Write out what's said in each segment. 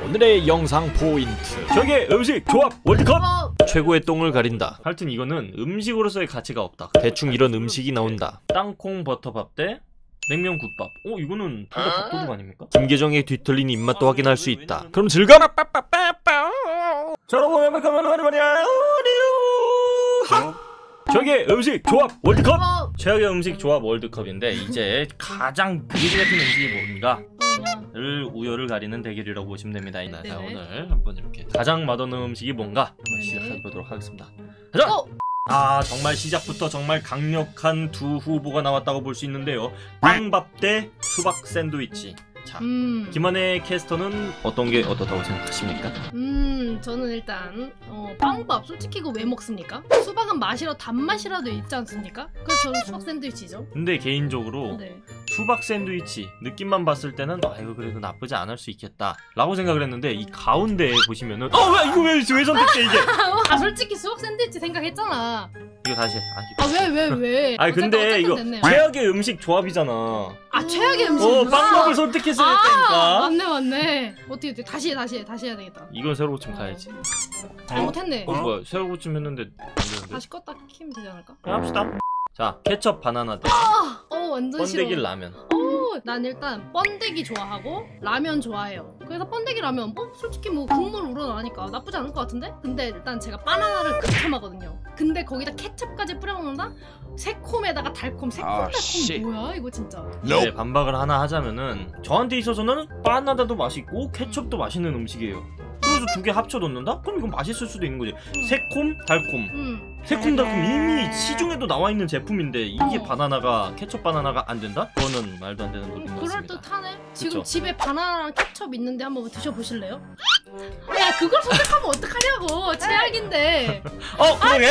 오늘의 영상 포인트, 저게 음식 조합 월드컵! 최고의 똥을 가린다. 하여튼 이거는 음식으로서의 가치가 없다. 대충 이런 음식이 나온다. 땅콩 버터밥 대 냉면 국밥. 이거는 둘 다 밥도둑 아닙니까? 김계정의 뒤틀린 입맛도 확인할 수 있다. 그럼 즐거움! 저러고 해볼까면 말이야. 저게 음식 조합 월드컵! 최악의 음식 조합 월드컵인데, 이제 가장 그지 같은 음식이 뭔가 를 우열을 가리는 대결이라고 보시면 됩니다. 자, 오늘 한번 이렇게 가장 맛없는 음식이 뭔가 한번 시작해보도록 하겠습니다. 가자! 정말 시작부터 정말 강력한 두 후보가 나왔다고 볼 수 있는데요. 빵밥 대 수박 샌드위치. 자, 김한혜 캐스터는 어떤 게 어떻다고 생각하십니까? 저는 일단 빵밥 솔직히 이거 왜 먹습니까? 수박은 맛이라 단맛이라도 있지 않습니까? 그래서 저는 수박 샌드위치죠. 근데 개인적으로 수박 샌드위치 느낌만 봤을 때는 이거 그래도 나쁘지 않을 수 있겠다 라고 생각을 했는데, 이 가운데에 보시면은 이거 왜 선택돼 이게? 솔직히 수박 샌드위치 생각했잖아. 이거 다시 왜? 근데 이거 됐네요. 최악의 음식 조합이잖아. 최악의 음식. 빵밥을 선택했어야 했다니까. 맞네. 어떻게 다시 해야 되겠다. 이건 새로 고침 가야지. 잘못했네. 뭐야, 새로 고침 했는데 안 되는데? 다시 껐다 키면 되지 않을까? 그냥 합시다. 자, 케첩 바나나 대 완전 싫어. 번데기 라면. 난 일단 번데기 좋아하고 라면 좋아해요. 그래서 번데기 라면 솔직히 국물 우러나니까 나쁘지 않을 것 같은데? 근데 일단 제가 바나나를 극혐하거든요. 근데 거기다 케첩까지 뿌려 먹는다? 새콤에다가 달콤, 새콤달콤 뭐야 이거 진짜. 이제 반박을 하나 하자면은, 저한테 있어서는 바나나도 맛있고 케첩도 맛있는 음식이에요. 그래서 두 개 합쳐 놓는다? 그럼 이건 맛있을 수도 있는 거지. 새콤, 달콤. 새콤달콤 이미 시중에도 나와 있는 제품인데 이게 바나나가, 케첩 바나나가 안 된다? 그거는 말도 안 되는 소리인 것 같습니다. 그럴듯하네. 지금 집에 바나나랑 케첩 있는데 한번 드셔보실래요? 야, 그걸 선택하면 어떡하냐고. 최악인데. 그러게?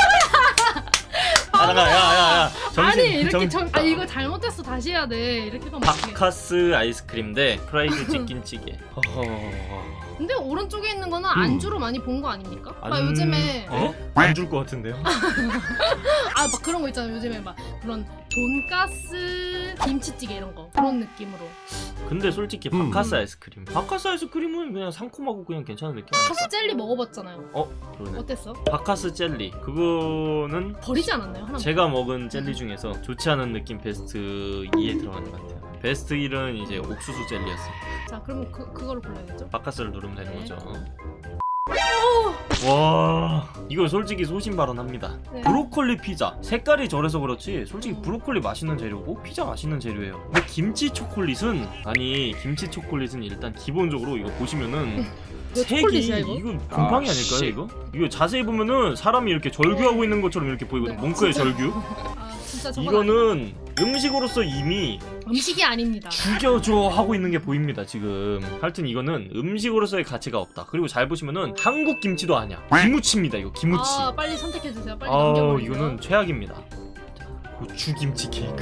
야. 이거 잘못했어. 다시 해야 돼. 이렇게 가면 어떡해. 바카스 아이스크림 대 프라이드 치킨찌개. 근데 오른쪽에 있는 거는 안주로 많이 본 거 아닙니까? 요즘에 안 줄 것 같은데요? 막 그런 거 있잖아요. 요즘에 막 그런 돈가스 김치찌개 이런 거, 그런 느낌으로. 근데 솔직히 바카스 아이스크림은 그냥 상콤하고 그냥 괜찮은 느낌 아닐까? 바카스 젤리 먹어봤잖아요. 그러네. 어땠어? 바카스 젤리 그거는 버리지 않았나요? 하나 제가 먹은 젤리 중에서 좋지 않은 느낌 베스트 2에 들어가는 것 같아요. 베스트 1은 이제 옥수수 젤리였습니다. 자, 그러면 그거를 골라야겠죠? 바카스를 누르면 되는 거죠. 와, 이거 솔직히 소신 발언합니다. 브로콜리 피자 색깔이 저래서 그렇지 솔직히 브로콜리 맛있는 재료고 피자 맛있는 재료예요. 근데 김치 초콜릿은 일단 기본적으로 이거 보시면은 색이 이건 곰팡이 아닐까요? 이거 자세히 보면은 사람이 이렇게 절규하고 있는 것처럼 이렇게 보이거든. 몽크의 절규. 진짜 이거는 음식으로서 이미 음식이 아닙니다. 죽여줘 하고 있는 게 보입니다 지금. 하여튼 이거는 음식으로서의 가치가 없다. 그리고 잘 보시면은 한국 김치도 아니야. 김무치입니다. 이거 김무치. 빨리 선택해주세요. 빨리 넘겨버리세요. 이거는 최악입니다. 고추김치 케이크.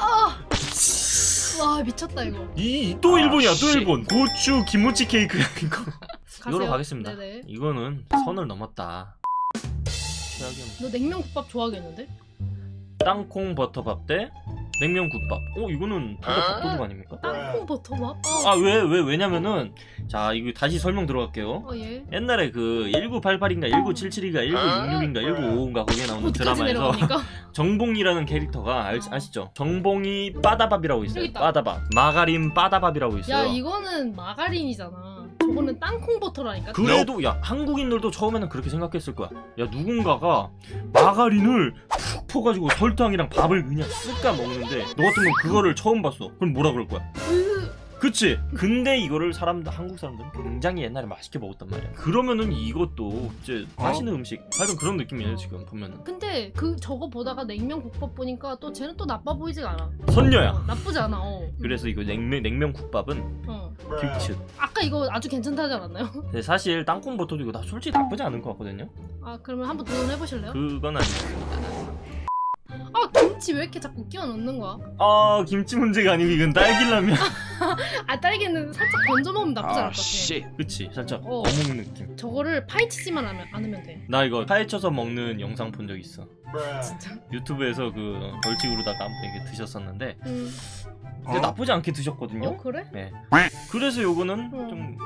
와, 미쳤다 이거. 또 일본이야. 또 일본. 고추 김무치 케이크야 이거. 이거로 가겠습니다. 이거는 선을 넘었다. 너 냉면 국밥 좋아하겠는데? 땅콩 버터밥 대 냉면 국밥. 이거는 둘 다 밥도둑 아닙니까? 땅콩 버터밥? 왜냐면은, 자, 이거 다시 설명 들어갈게요. 옛날에 그 1988인가 1977인가 1966인가 1955인가 거기에 나오는 드라마에서 정봉이라는 캐릭터가 아시죠? 정봉이 빠다밥이라고 있어요. 빠다밥. 마가린 빠다밥이라고 있어요. 야, 이거는 마가린이잖아. 저거는 땅콩 버터라니까. 그래도 한국인들도 처음에는 그렇게 생각했을 거야. 누군가가 마가린을 푹 퍼가지고 설탕이랑 밥을 그냥 쓱까 먹는데 너 같으면 그거를 처음 봤어. 그럼 뭐라 그럴 거야? 그치? 근데 이거를 한국 사람들은 굉장히 옛날에 맛있게 먹었단 말이야. 그러면은 이것도 이제 맛있는 음식 하여튼 그런 느낌이에요 지금 보면은. 근데 저거 보다가 냉면 국밥 보니까 또 쟤는 또 나빠 보이지가 않아. 선녀야. 나쁘지 않아. 그래서 이거 냉면 국밥은 빅츠. 아까 이거 아주 괜찮다지 않았나요? 근데 사실 땅콩 버터도 이거 솔직히 나쁘지 않은 것 같거든요. 그러면 한번 도전해보실래요? 그건 아니었습니다. 김치 왜 이렇게 자꾸 끼워 넣는 거야? 김치 문제가 아니고 이건 딸기라면. 딸기는 살짝 건져 먹으면 나쁘지 않을 것 같아. 그치, 살짝 어묵 느낌. 저거를 파헤치지만 않으면 돼. 나 이거 파헤쳐서 먹는 영상 본 적 있어. 진짜? 유튜브에서 그 벌칙으로다가 한번 이렇게 드셨었는데 근데 나쁘지 않게 드셨거든요. 그래? 네. 그래서 요거는 좀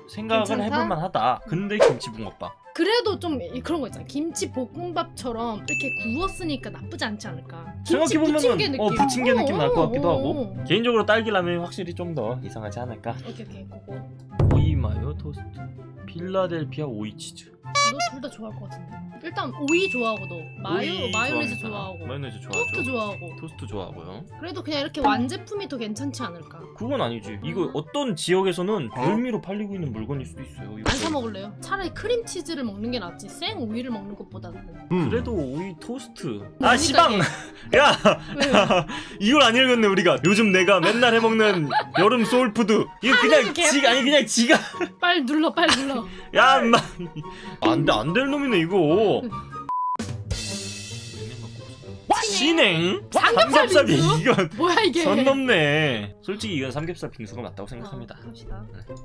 생각을 괜찮다? 해볼만 하다. 근데 김치붕어빵. 그래도 좀 그런 거 있잖아. 김치 볶음밥처럼 이렇게 구웠으니까 나쁘지 않지 않을까. 생각해보면은 부침개 느낌 날 것 같기도 하고. 어. 개인적으로 딸기라면이 확실히 좀 더 이상하지 않을까. 오케이 그거. 오이 마요 토스트, 필라델피아 오이 치즈. 너 둘 다 좋아할 것 같은데. 일단 오이 좋아하고 너 마요네즈 좋아합니다. 좋아하고 마요네즈 좋아하죠. 토스트 좋아하고. 토스트 좋아하고요. 그래도 그냥 이렇게 완제품이 더 괜찮지 않을까. 그건 아니지. 이거 어떤 지역에서는 별미로 팔리고 있는 물건일 수도 있어요. 안 사 먹을래요? 차라리 크림치즈를 먹는 게 낫지 생 오이를 먹는 것보다는. 그래도 오이 토스트. 그러니까 시방. 야, 이걸 안 읽었네 우리가. 요즘 내가 맨날 해먹는 여름 소울푸드. 이거 그냥 그냥 지가. 빨리 눌러. 야, 인마. 안 될 놈이네 이거. 신행? 삼겹살 빙수? 이건 뭐야 이게? 선 넘네. 솔직히 이건 삼겹살 빙수가 맞다고 생각합니다. 갑시다.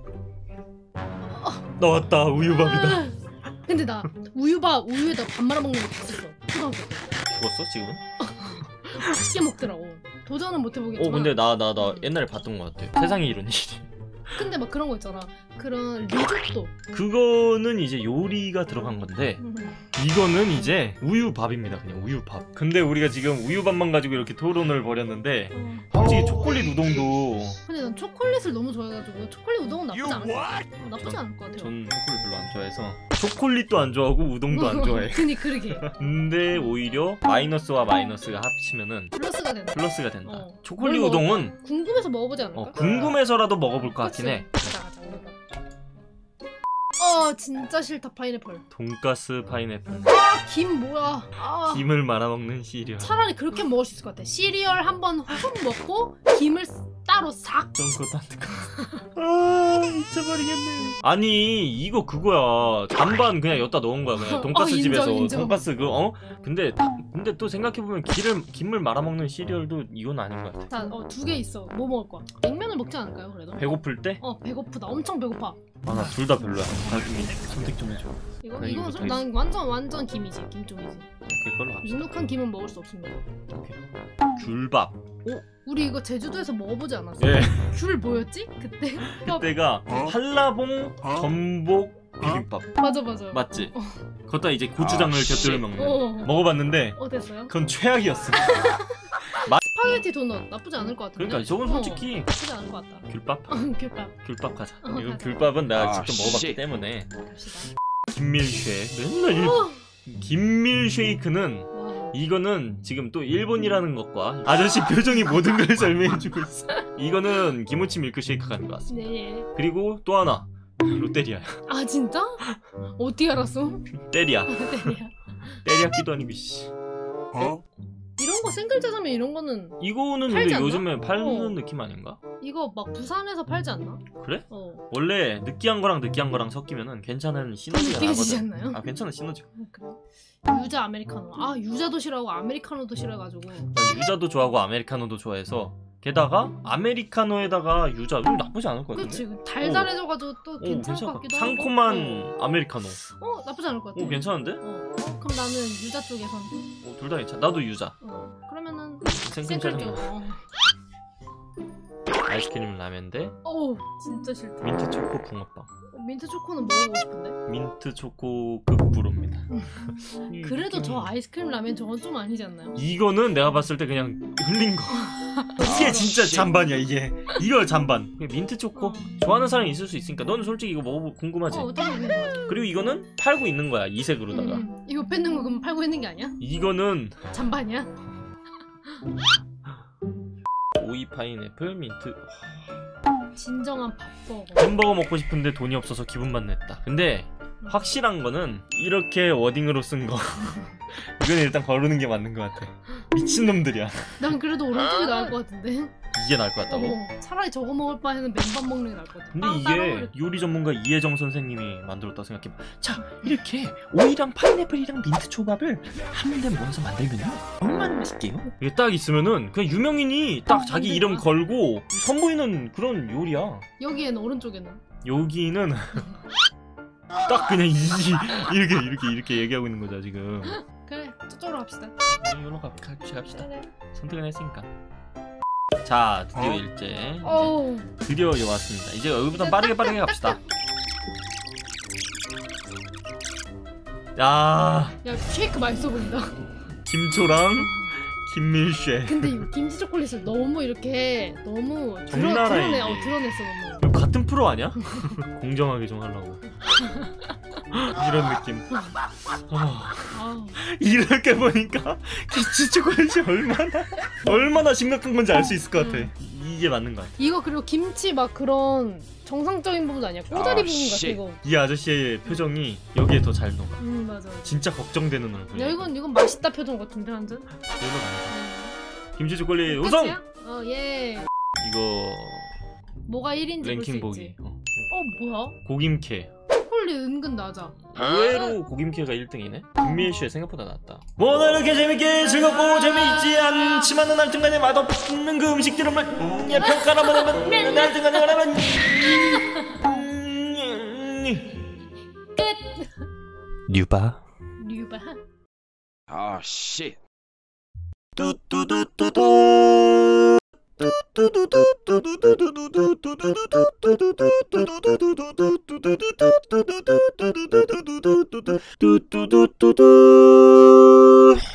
나왔다. 우유밥이다. 근데 나 우유에다 밥 말아 먹는 거 봤었어. 초등학교 때. 죽었어 지금은? 맛있게 먹더라고. 도전은 못 해보겠지만. 근데 나 옛날에 봤던 것 같아. 세상에 이런 일이. 근데 막 그런 거 있잖아. 그런 리조또. 그거는 이제 요리가 들어간 건데 이거는 이제 우유밥입니다. 그냥 우유밥. 근데 우리가 지금 우유밥만 가지고 이렇게 토론을 벌였는데 솔직히 초콜릿 우동도. 근데 난 초콜릿을 너무 좋아해가지고 초콜릿 우동은 나쁘지 않을 것 같아요. 전 초콜릿 별로 안 좋아해서 초콜릿도 안 좋아하고 우동도 안 좋아해. 그러게. 근데 오히려 마이너스와 마이너스가 합치면은 플러스가 된다. 초콜릿 우동은 궁금해서 먹어보지 않을까? 궁금해서라도 먹어볼 것 같긴 해. 가자. 진짜 싫다 파인애플. 돈가스 파인애플. 김 뭐야? 김을 말아먹는 시리얼. 차라리 그렇게 먹을 수 있을 것 같아. 시리얼 한번 훅 먹고 김을 따로 싹. 좀 그것도 안 될 것 같아. 미쳐버리겠네. 아니 이거 그거야. 잔반 그냥 여기다 넣은 거야. 그냥 돈가스 집에서 인정. 돈가스 근데 또 생각해보면 김을 말아먹는 시리얼도 이건 아닌 것 같아. 자, 2개 있어. 뭐 먹을 거야? 냉면을 먹지 않을까요 그래도? 배고플 때? 배고프다. 엄청 배고파. 나 둘 다 별로야. 나중에 선택 좀 해줘. 이건 난 완전 김이지. 김종이지. 그걸로 합시다. 눅눅한 김은 먹을 수 없습니다. 귤밥. 우리 이거 제주도에서 먹어보지 않았어? 예. 귤 뭐였지? 그때가 한라봉 전복 비빔밥. 맞아. 맞지? 거기다 이제 고추장을 곁들여 먹는. 먹어봤는데 어땠어요? 그건 최악이었어. 스파게티 도넛 나쁘지 않을 것 같은데? 그러니까 저건 솔직히 나쁘지 않을 것 같다. 귤밥? 귤밥 가자. 이건 가자. 귤밥은 내가 직접 먹어봤기 때문에. 갑시다. 김밀쉐. 맨날 김밀쉐이크는 이거는 지금 또 일본이라는 것과 아저씨 표정이 모든 걸 설명해주고 있어. 이거는 김치 밀크쉐이크가 아닌 것 같습니다. 네. 그리고 또 하나 롯데리아야. 아 진짜? 어떻게 알았어? 때리야. 롯데리아. 때리야끼도 아니고 씨. 이런 거 생글짜장면 이런 거는 이거는 팔지 근데 않나? 요즘에 팔는 느낌 아닌가? 이거 막 부산에서 팔지 않나? 그래? 원래 느끼한 거랑 섞이면은 괜찮은 시너지가 느끼해지지 나거든. 않나요? 괜찮은 시너지. 그래. 유자 아메리카노. 유자도 싫어하고 아메리카노도 싫어해가지고. 난 유자도 좋아하고 아메리카노도 좋아해서 게다가 아메리카노에다가 유자 나쁘지 않을 것 같은데? 그치. 달달해져가지고 또 괜찮을 것 같기도 하고. 상콤한 아메리카노. 나쁘지 않을 것 같아. 괜찮은데? 그럼 나는 유자 쪽에선. 둘 다 괜찮아. 나도 유자. 그러면은 생크림. 아이스크림 라면인데. 진짜 싫다. 민트 초코 붕어빵. 민트 초코는 먹어보고 싶은데. 민트 초코 극불호입니다. 그래도 저 아이스크림 라면 저건 좀 아니지 않나요? 이거는 내가 봤을 때 그냥 흘린 거. 이게 진짜 잔반이야 이게. 이거 잔반. 민트 초코 좋아하는 사람이 있을 수 있으니까. 너는 솔직히 이거 먹어보고 궁금하지? 어떻게 궁금하지? 그리고 이거는 팔고 있는 거야 이색으로다가. 이거 뺏는 거 그럼 팔고 있는 게 아니야? 이거는 잔반이야? 오이 파인애플 민트. 진정한 밥버거. 햄버거 먹고 싶은데 돈이 없어서 기분만 냈다. 근데 확실한 거는 이렇게 워딩으로 쓴 거 이건 일단 거르는 게 맞는 것 같아. 미친놈들이야. 난 그래도 오른쪽이 나을 것 같은데. 이게 나을 것 같다고? 차라리 저거 먹을 바에는 맨밥 먹는 게 나을 것 같아. 근데 이게 요리 전문가 이혜정 선생님이 만들었다 생각해봐. 자, 이렇게 오이랑 파인애플이랑 민트 초밥을 한 군데 모아서 만들면요 얼마나 맛있게요? 이게 딱 있으면은 그냥 유명인이 딱 자기 이름 걸고 선보이는 그런 요리야. 여기에는 오른쪽에는? 여기는 딱 그냥 이렇게 얘기하고 있는 거죠 지금. 그래, 저쪽으로 갑시다. 이걸로 갑시다. 그래. 선택을 했으니까. 자, 드디어 일제. 드디어 이제 왔습니다. 이제 여기부터 빠르게 갑시다. 야 야 쉐이크 맛있어 보인다. 김초랑 김밀쉐. 근데 이 김치 초콜릿을 너무 이렇게 너무 적나라해, 드러내 이게. 드러냈어 너무. 이거 같은 프로 아니야? 공정하게 좀 하려고. 이런 느낌. 아우. 이렇게 보니까 김치 초콜릿이 얼마나 심각한 건지 알 수 있을 것 같아. 이게 맞는 거야. 이거 그리고 김치 막 그런 정상적인 부분 아니야. 꼬다리 부분 같아 이거. 이 아저씨의 표정이 여기에 더 잘 녹아. 맞아. 진짜 걱정되는 얼굴. 야 이건 맛있다 표정 같은데 완전. 김치 초콜릿 우승. 끝이야? 예. 이거 뭐가 1인지 랭킹 볼 수 보기. 있지. 뭐야? 고김캐. 초콜릿 은근 낮아. 의외로 고김캐가 1등이네. 김밀쉐 생각보다 낫다. 오늘 이렇게 재밌게 즐겁고 재미있지 않지만은 하여튼간에 맛없는 그 음식들을 평가를 한번 하면 하여튼간에 말하면 끝. 뉴바. 뉴바. Oh shit. 뚜뚜뚜뚜뚜